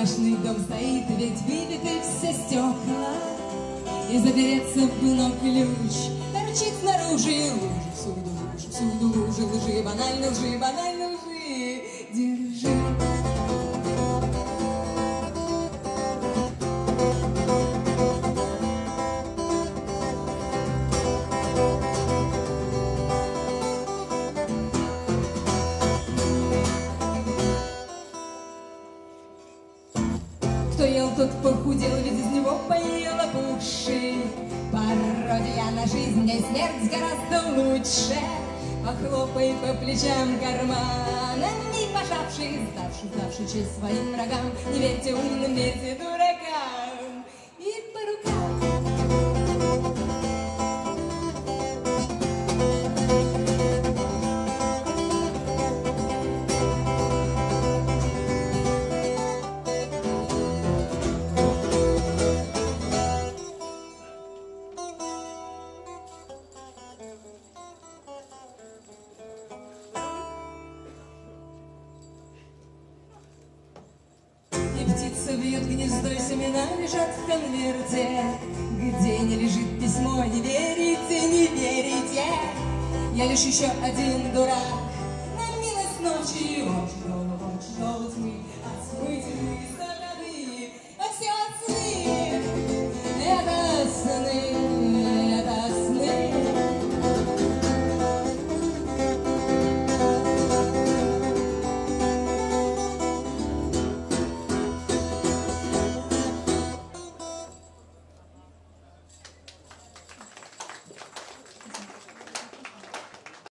Мощный дом стоит, ведь выбиты все стекла, и запереться бы, но ключ торчит снаружи. Лужи, всюду лужи, лжи, банально лжи, банально лжи. Держи. Кто ел, тот похудел, ведь из него поела уши. Пародия на жизнь, и смерть гораздо лучше. Похлопай по плечам карманами, пожавший, сдавший честь своим врагам. Не верьте умным, верьте дуракам. И по рукам. Птица вьет гнездо, и семена лежат в конверте. Где не лежит письмо, не верите, не верите. Я лишь еще один дурак, на милость ночи, очень